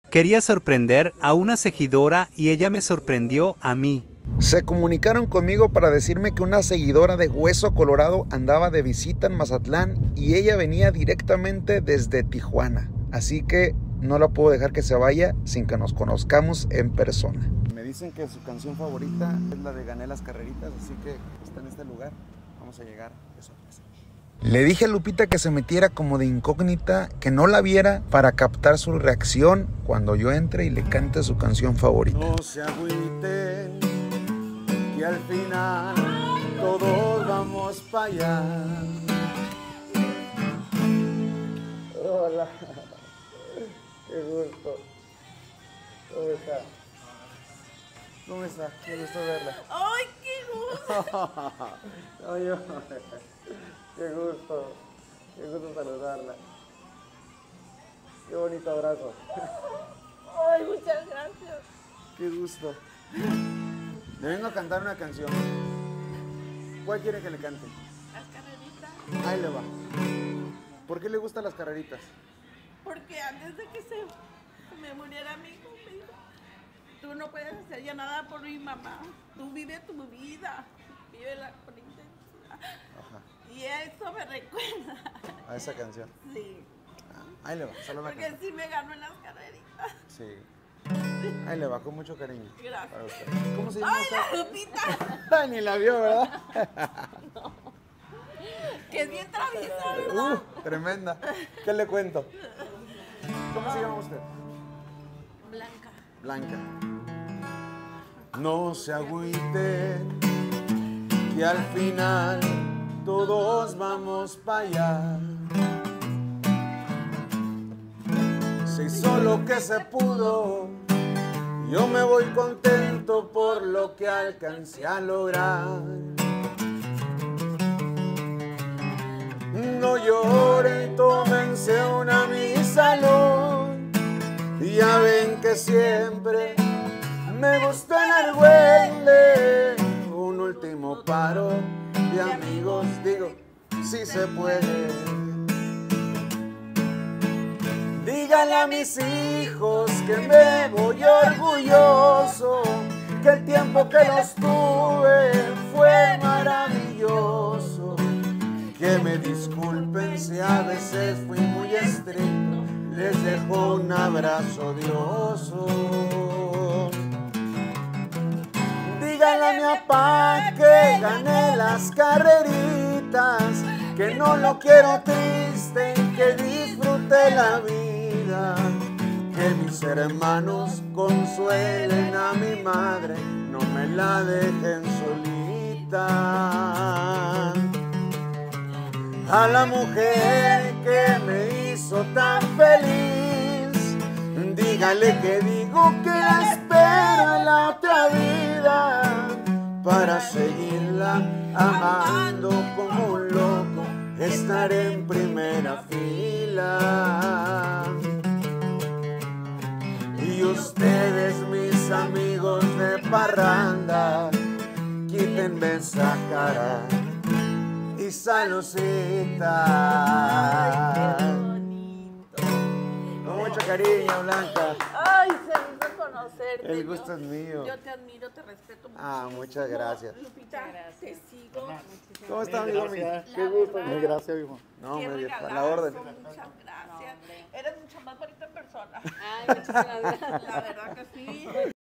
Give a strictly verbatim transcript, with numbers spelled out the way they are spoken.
Quería sorprender a una seguidora y ella me sorprendió a mí. Se comunicaron conmigo para decirme que una seguidora de Hueso Colorado andaba de visita en Mazatlán y ella venía directamente desde Tijuana. Así que no la puedo dejar que se vaya sin que nos conozcamos en persona. Me dicen que su canción favorita es la de Gané las Carreritas, así que está en este lugar. Vamos a llegar de sorpresa. Le dije a Lupita que se metiera como de incógnita, que no la viera para captar su reacción cuando yo entre y le cante su canción favorita. No se agüite, que al final todos vamos para allá. Hola, qué gusto. ¿Cómo está? ¿Cómo está? Qué gusto verla. ¡Ay, qué gusto! No, yo... Qué gusto, qué gusto saludarla. Qué bonito abrazo. ¡Ay, muchas gracias! Qué gusto. Le vengo a cantar una canción. ¿Cuál quiere que le cante? Las carreritas. Ahí le va. ¿Por qué le gustan las carreritas? Porque antes de que se me muriera mi hijo, me dijo, tú no puedes hacer ya nada por mi mamá. Tú vive tu vida. Vive la con intensidad. Ajá. Y eso me recuerda. A esa canción. Sí. Ah, ahí le va, solo la Porque canción. sí me ganó en las carreritas. Sí. Ahí le va, con mucho cariño. Gracias. Para usted. ¿Cómo se llama ¡Ay, usted? la Lupita! Ay, ni la vio, ¿verdad? No. Que es bien traviesa, ¿verdad? Uh, tremenda. ¿Qué le cuento? ¿Cómo se llama usted? Blanca. Blanca. No se agüite, que al final todos vamos para allá. Se hizo lo que se pudo, yo me voy contento por lo que alcancé a lograr. No lloren, tómense una mi salud. Ya ven que siempre me gusta el argüele. Un último paro de amigos, digo, si se puede. Díganle a mis hijos que me voy orgulloso, que el tiempo que los tuve fue maravilloso. Que me disculpen si a veces fui muy estricto, les dejo un abrazo de oso. Díganle a mi papá que gané las carreritas, que no lo quiero triste, que disfrute la vida. Que mis hermanos consuelen a mi madre, no me la dejen solita. A la mujer que me hizo tan feliz, dígale que digo que la espero en la otra vida, para seguirla amando como un loco, estaré en primera fila. Y ustedes, mis amigos de parranda, quítenme esa cara y saludcita. Ay, qué bonito. Con mucho cariño, Blanca. Ay, se me hizo conocerte. El gusto yo, es mío. Yo te admiro, te respeto mucho. Ah, muchas gracias. Lupita, te sigo. ¿Cómo está, amigo mío? La Qué gusto. verdad, Mil gracias, hijo. No, qué me dio a la regalazo, orden. Muchas gracias. Eres mucho más bonita en persona. Ay, muchísimas gracias. La verdad que sí.